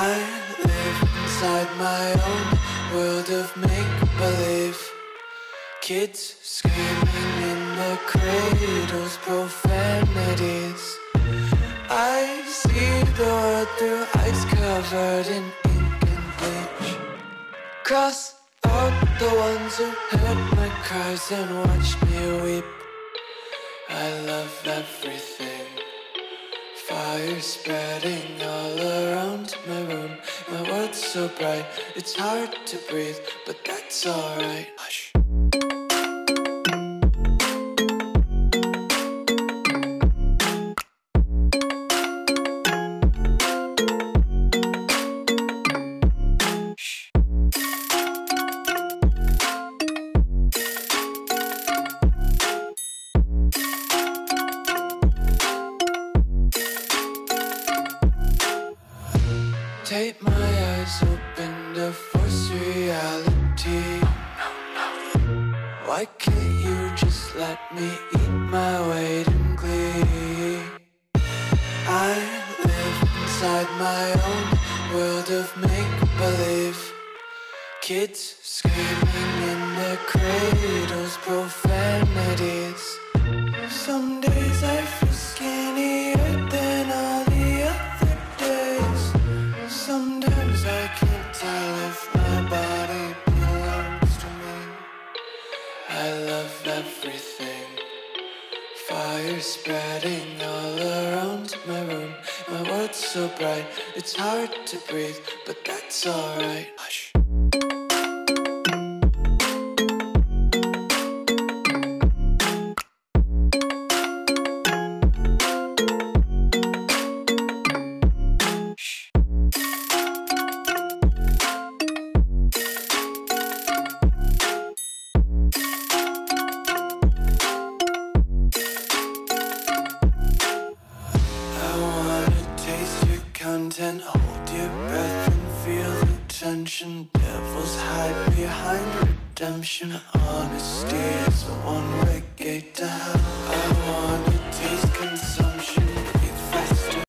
I live inside my own world of make-believe. Kids screaming in their cradles, profanities. I see the world through eyes covered in ink and bleach. Cross out the ones who heard my cries and watched me weep. I love everything. Fire spreading all around my room. My world's so bright, it's hard to breathe, but that's alright. Hush. Take my eyes open to force reality. Why can't you just let me eat my weight in glee? I live inside my own world of make-believe. Kids screaming in their cradles, profanities. Some days I feel skinnier than all the other days. Sometimes I can't tell if my body belongs to me. I love everything. Fire spreading all around my room. My world's so bright, it's hard to breathe, but that's alright. Hush. Content, hold your breath and feel the tension. Devils hide behind redemption. Honesty is a one-way gate to hell. I wanna taste consumption.